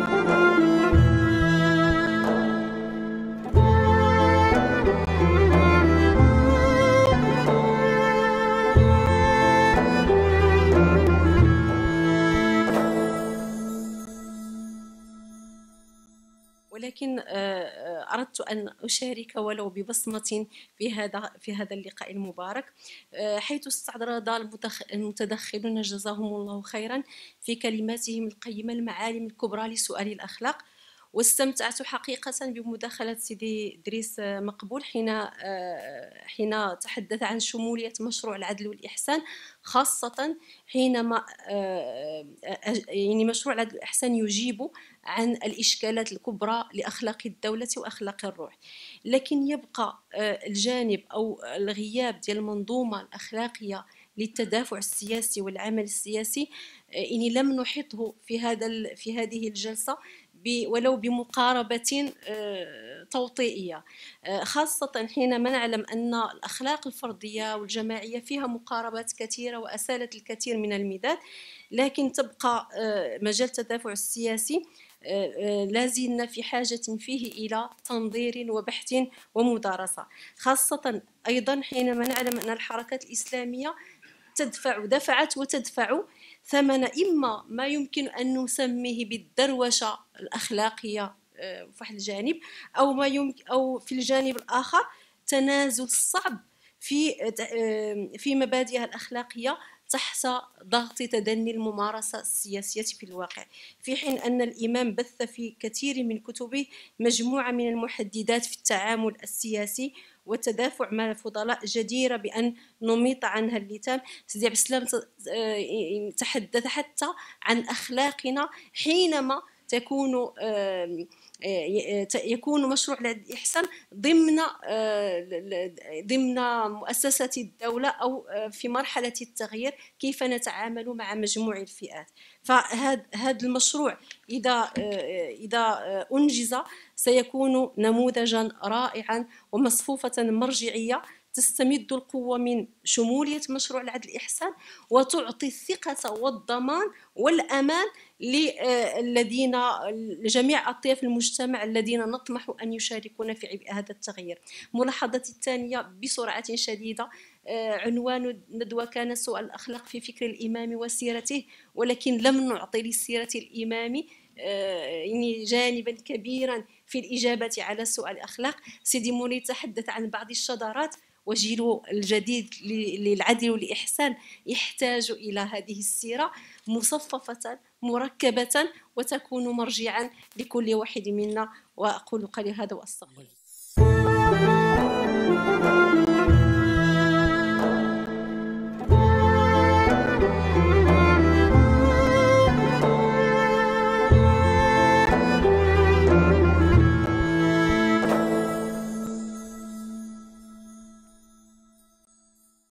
ولكن أردت أن أشارك ولو ببصمة في هذا اللقاء المبارك، حيث استعرض المتدخلون جزاهم الله خيرا في كلماتهم القيمة المعالم الكبرى لسؤال الأخلاق. واستمتعت حقيقة بمداخلة سيدي إدريس مقبول حين تحدث عن شمولية مشروع العدل والإحسان، خاصة حينما يعني مشروع العدل والإحسان يجيب عن الإشكالات الكبرى لأخلاق الدولة وأخلاق الروح. لكن يبقى الجانب أو الغياب ديال المنظومة الأخلاقية للتدافع السياسي والعمل السياسي، إني لم نحطه في هذه الجلسة ولو بمقاربة توطئية، خاصة حينما نعلم أن الأخلاق الفردية والجماعية فيها مقاربات كثيرة وأسالت الكثير من الميدان، لكن تبقى مجال التدافع السياسي لازلنا في حاجة فيه إلى تنظير وبحث ومدارسة، خاصة أيضا حينما نعلم أن الحركات الإسلامية دفعت وتدفع ثمن إما ما يمكن أن نسميه بالدروشة الأخلاقية في واحد الجانب، أو في الجانب الآخر تنازل صعب في مبادئها الأخلاقية تحت ضغط تدني الممارسة السياسية في الواقع، في حين أن الإمام بث في كثير من كتبه مجموعة من المحددات في التعامل السياسي والتدافع مع الفضلاء جديرة بأن نميط عنها اللثام. سيدي عبد السلام تحدث حتى عن أخلاقنا حينما يكون مشروع الإحسان ضمن مؤسسة الدولة أو في مرحلة التغيير، كيف نتعامل مع مجموع الفئات. فهذا المشروع إذا أنجز سيكون نموذجا رائعا ومصفوفة مرجعية تستمد القوة من شمولية مشروع العدل الإحسان وتعطي الثقة والضمان والأمان لجميع أطياف المجتمع الذين نطمح أن يشاركون في هذا التغيير. ملاحظتي الثانية بسرعة شديدة، عنوان الندوة كان سؤال الأخلاق في فكر الإمام وسيرته، ولكن لم نعطي لسيرة الإمام يعني جانبا كبيرا في الإجابة على سؤال الأخلاق. سيدي منير تحدث عن بعض الشذرات، وجيل الجديد للعدل والإحسان يحتاج إلى هذه السيرة مصففة مركبة وتكون مرجعا لكل واحد منا. وأقول قولي هذا وأستغفر.